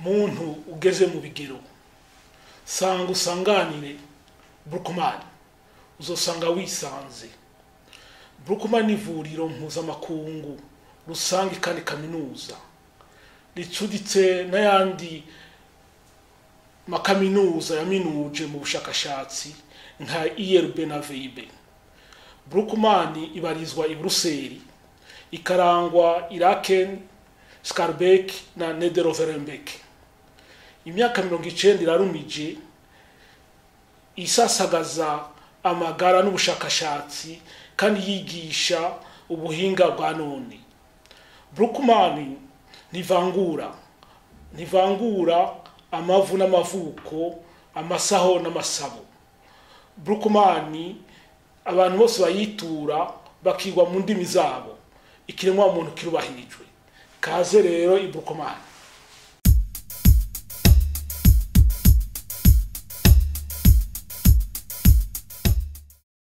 muntu ugeze mu bigero sanga usanganire Brookman uzosanga wisanze. Brookman ivuriro mpuzamakungu rusange kandi kaminuza ricuditse n'ayandi makaminuza yaminuje mu bushakashatsi nka IRB na VIB. Brookman ibarizwa i Bruxelles, ikarangwa Iraken, Scarbeck na Nederoverenbeck. Imyaka 90 irarumije isasagaza amagara n'ubushakashatsi kandi yigisha ubuhinga bwa none. Brookman ntivangura amavu n'amavuko, amasaho n'amasabo. Brookman abantu bose bayitura bakigwa mu ndimi zabo, ikiremwa muntu kirubahirijwe. Kaze rero i Brookman.